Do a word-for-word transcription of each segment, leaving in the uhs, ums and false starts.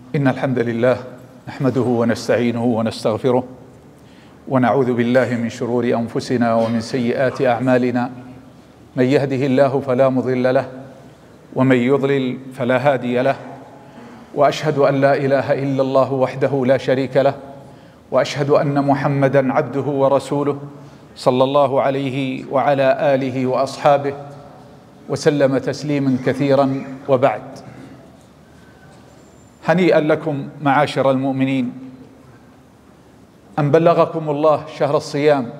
إن الحمد لله نحمده ونستعينه ونستغفره ونعوذ بالله من شرور أنفسنا ومن سيئات أعمالنا. من يهده الله فلا مضل له ومن يضلل فلا هادي له، وأشهد أن لا إله إلا الله وحده لا شريك له، وأشهد أن محمدًا عبده ورسوله صلى الله عليه وعلى آله وأصحابه وسلم تسليما كثيرا. وبعد، هنيئا لكم معاشر المؤمنين أن بلغكم الله شهر الصيام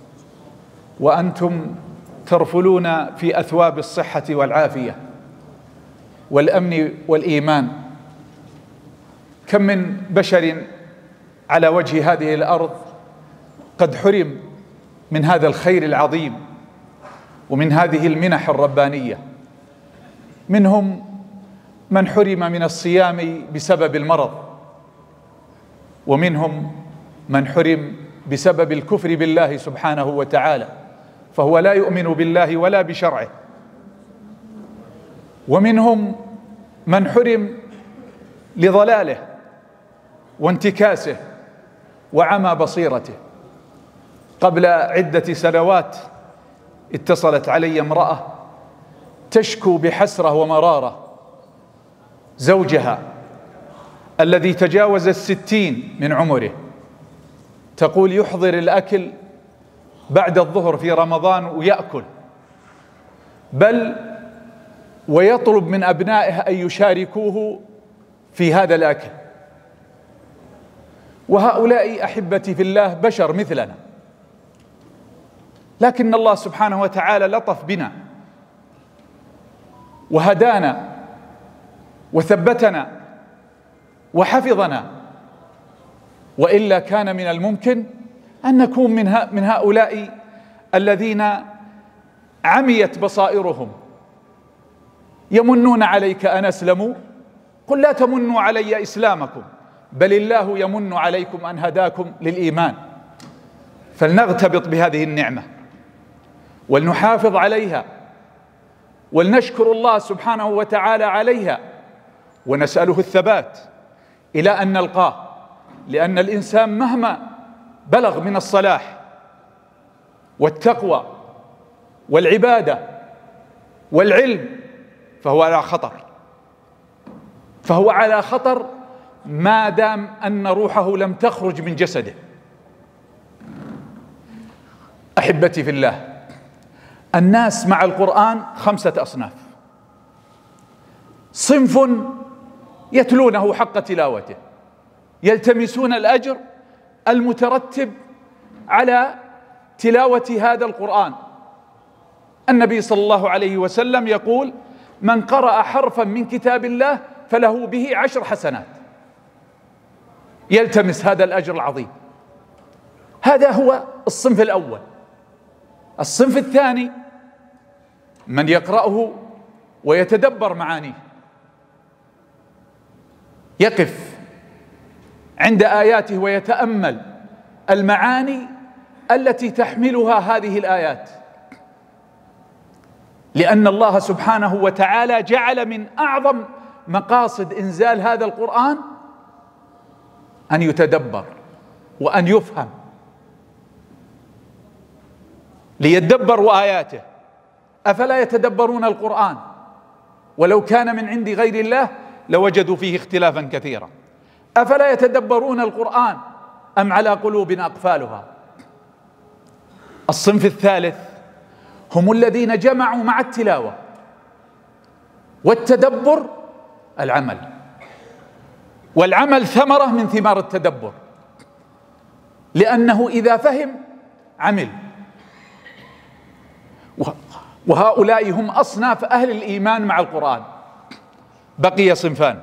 وأنتم ترفلون في أثواب الصحة والعافية والأمن والإيمان. كم من بشر على وجه هذه الأرض قد حرم من هذا الخير العظيم ومن هذه المنح الربانية. منهم من حرم من الصيام بسبب المرض، ومنهم من حرم بسبب الكفر بالله سبحانه وتعالى، فهو لا يؤمن بالله ولا بشرعه. ومنهم من حرم لضلاله وانتكاسه وعمى بصيرته. قبل عدة سنوات اتصلت علي امرأة تشكو بحسرة ومرارة زوجها الذي تجاوز الستين من عمره، تقول يحضر الأكل بعد الظهر في رمضان ويأكل، بل ويطلب من أبنائه أن يشاركوه في هذا الأكل. وهؤلاء أحبتي في الله بشر مثلنا، لكن الله سبحانه وتعالى لطف بنا وهدانا وثبتنا وحفظنا، وإلا كان من الممكن أن نكون من من هؤلاء الذين عميت بصائرهم. يمنون عليك أن أسلموا، قل لا تمنوا علي إسلامكم بل الله يمن عليكم أن هداكم للإيمان. فلنغتبط بهذه النعمة ولنحافظ عليها ولنشكر الله سبحانه وتعالى عليها ونسأله الثبات إلى أن نلقاه، لأن الإنسان مهما بلغ من الصلاح والتقوى والعبادة والعلم فهو على خطر، فهو على خطر ما دام أن روحه لم تخرج من جسده. أحبتي في الله، الناس مع القرآن خمسة أصناف: صنف يتلونه حق تلاوته، يلتمسون الأجر المترتب على تلاوة هذا القرآن. النبي صلى الله عليه وسلم يقول: من قرأ حرفا من كتاب الله فله به عشر حسنات، يلتمس هذا الأجر العظيم. هذا هو الصنف الأول. الصنف الثاني من يقرأه ويتدبر معانيه، يقف عند آياته ويتأمل المعاني التي تحملها هذه الآيات، لأن الله سبحانه وتعالى جعل من أعظم مقاصد إنزال هذا القرآن أن يتدبر وأن يفهم، ليدبروا آياته. أفلا يتدبرون القرآن؟ ولو كان من عند غير الله لوجدوا فيه اختلافا كثيرا. أفلا يتدبرون القرآن أم على قلوب أقفالها؟ الصنف الثالث هم الذين جمعوا مع التلاوة والتدبر العمل، والعمل ثمرة من ثمار التدبر، لأنه إذا فهم عمل. وهؤلاء هم أصناف أهل الإيمان مع القرآن. بقي صنفان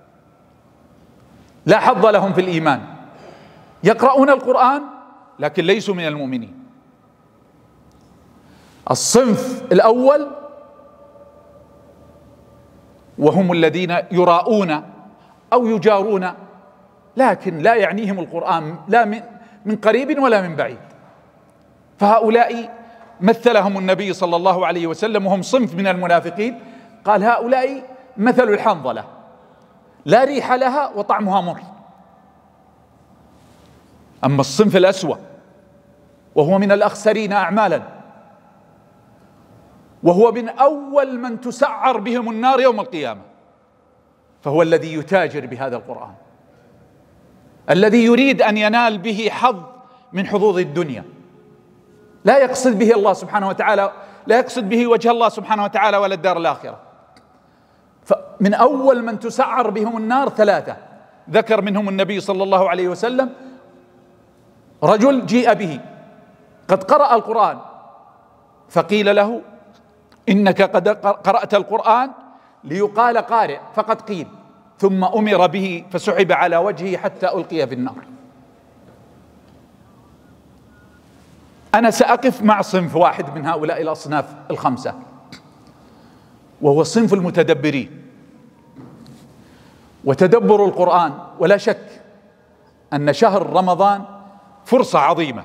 لا حظ لهم في الإيمان، يقرؤون القرآن لكن ليسوا من المؤمنين. الصنف الأول وهم الذين يراؤون أو يجارون، لكن لا يعنيهم القرآن لا من قريب ولا من بعيد. فهؤلاء مثلهم النبي صلى الله عليه وسلم وهم صنف من المنافقين، قال: هؤلاء مثل الحنظلة لا ريح لها وطعمها مر. أما الصنف الأسوأ وهو من الأخسرين أعمالا، وهو من أول من تسعر بهم النار يوم القيامة، فهو الذي يتاجر بهذا القرآن، الذي يريد أن ينال به حظ من حظوظ الدنيا، لا يقصد به الله سبحانه وتعالى، لا يقصد به وجه الله سبحانه وتعالى ولا الدار الآخرة. فمن أول من تسعر بهم النار ثلاثة ذكر منهم النبي صلى الله عليه وسلم: رجل جيء به قد قرأ القرآن فقيل له: إنك قد قرأت القرآن ليقال قارئ، فقد قيل، ثم أمر به فسحب على وجهه حتى ألقي في النار. أنا سأقف مع صنف واحد من هؤلاء الأصناف الخمسة، وهو صنف المتدبرين. وتدبر القرآن ولا شك أن شهر رمضان فرصة عظيمة،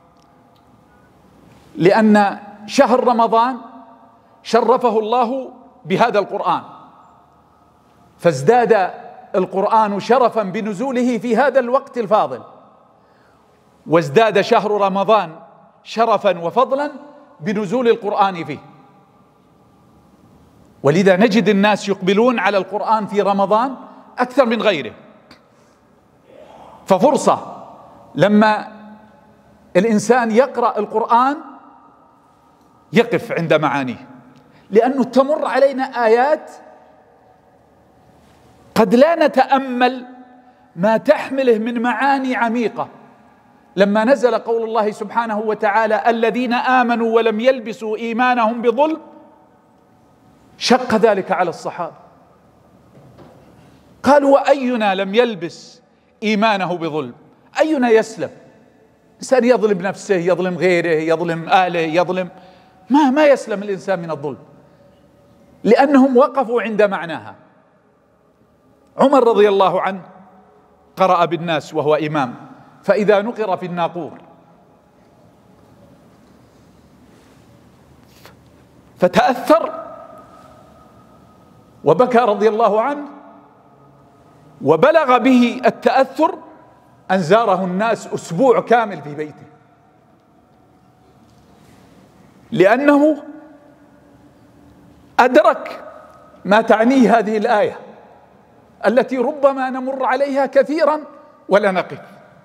لأن شهر رمضان شرفه الله بهذا القرآن، فازداد القرآن شرفا بنزوله في هذا الوقت الفاضل، وازداد شهر رمضان شرفا وفضلا بنزول القرآن فيه. ولذا نجد الناس يقبلون على القرآن في رمضان أكثر من غيره. ففرصة لما الإنسان يقرأ القرآن يقف عند معانيه، لأنه تمر علينا آيات قد لا نتأمل ما تحمله من معاني عميقة. لما نزل قول الله سبحانه وتعالى: الذين آمنوا ولم يلبسوا إيمانهم بظلم، شق ذلك على الصحابة، قالوا: وأينا لم يلبس إيمانه بظلم؟ أينا يسلم؟ إنسان يظلم نفسه، يظلم غيره، يظلم أهله، يظلم ما ما يسلم الإنسان من الظلم، لأنهم وقفوا عند معناها. عمر رضي الله عنه قرأ بالناس وهو إمام، فإذا نقر في الناقور فتأثر وبكى رضي الله عنه، وبلغ به التأثر أن زاره الناس أسبوع كامل في بيته، لأنه أدرك ما تعنيه هذه الآية التي ربما نمر عليها كثيرا ولا نقف.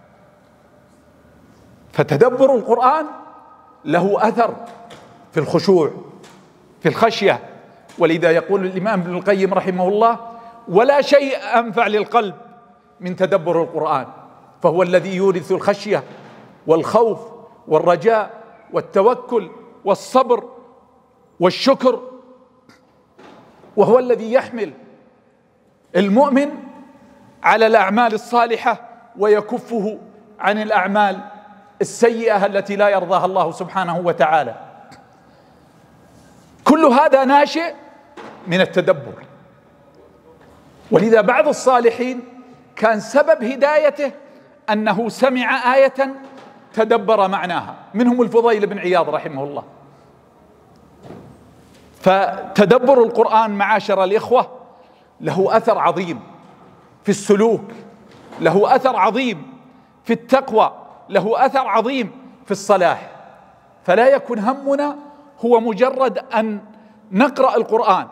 فتدبر القرآن له أثر في الخشوع، في الخشية. ولذا يقول الإمام ابن القيم رحمه الله: ولا شيء أنفع للقلب من تدبر القرآن، فهو الذي يورث الخشية والخوف والرجاء والتوكل والصبر والشكر، وهو الذي يحمل المؤمن على الأعمال الصالحة ويكفه عن الأعمال السيئة التي لا يرضاها الله سبحانه وتعالى. كل هذا ناشئ من التدبر. ولذا بعض الصالحين كان سبب هدايته أنه سمع آية تدبر معناها، منهم الفضيل بن عياض رحمه الله. فتدبر القرآن معاشر الإخوة له أثر عظيم في السلوك، له أثر عظيم في التقوى، له أثر عظيم في الصلاح. فلا يكن همنا هو مجرد أن نقرأ القرآن،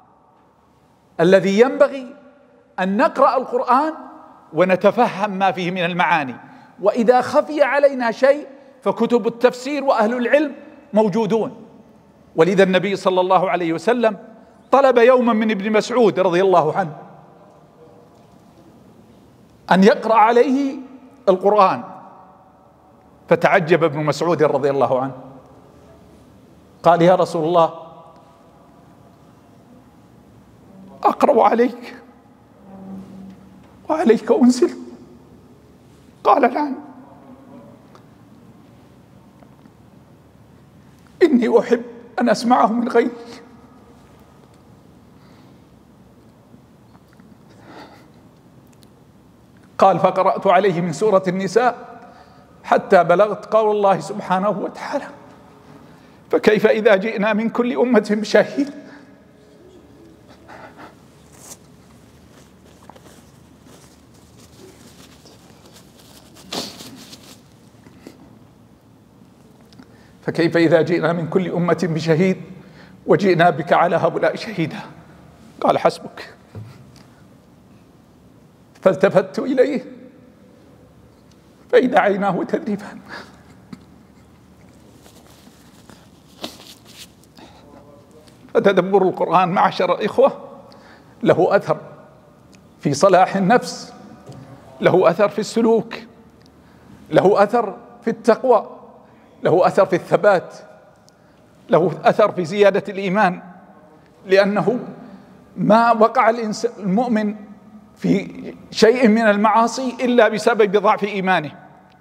الذي ينبغي أن نقرأ القرآن ونتفهم ما فيه من المعاني، وإذا خفي علينا شيء فكتب التفسير وأهل العلم موجودون. ولذا النبي صلى الله عليه وسلم طلب يوما من ابن مسعود رضي الله عنه أن يقرأ عليه القرآن، فتعجب ابن مسعود رضي الله عنه، قال: يا رسول الله، أقرأ عليك وعليك أنزل؟ قال: نعم، إني أحب أن أسمعه من غيرك. قال: فقرأت عليه من سورة النساء حتى بلغت قول الله سبحانه وتعالى: فكيف إذا جئنا من كل أمة بشهيد. فكيف إذا جئنا من كل أمة بشهيد وجئنا بك على هؤلاء شهيدا؟ قال حسبك. فالتفت إليه فإذا عيناه تذرفان. فتدبر القرآن معشر الإخوة له أثر في صلاح النفس، له أثر في السلوك، له أثر في التقوى، له أثر في الثبات، له أثر في زيادة الإيمان، لأنه ما وقع المؤمن في شيء من المعاصي إلا بسبب ضعف إيمانه.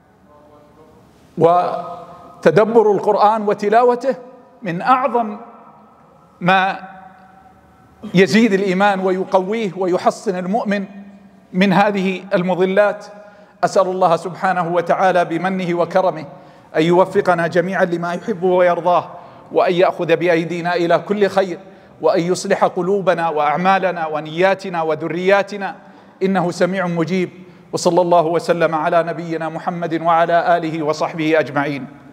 وتدبر القرآن وتلاوته من أعظم ما يزيد الإيمان ويقويه ويحصن المؤمن من هذه المضلات. أسأل الله سبحانه وتعالى بمنه وكرمه أن يوفقنا جميعا لما يحب ويرضاه، وأن يأخذ بأيدينا إلى كل خير، وأن يصلح قلوبنا وأعمالنا ونياتنا وذرياتنا، إنه سميع مجيب. وصلى الله وسلم على نبينا محمد وعلى آله وصحبه أجمعين.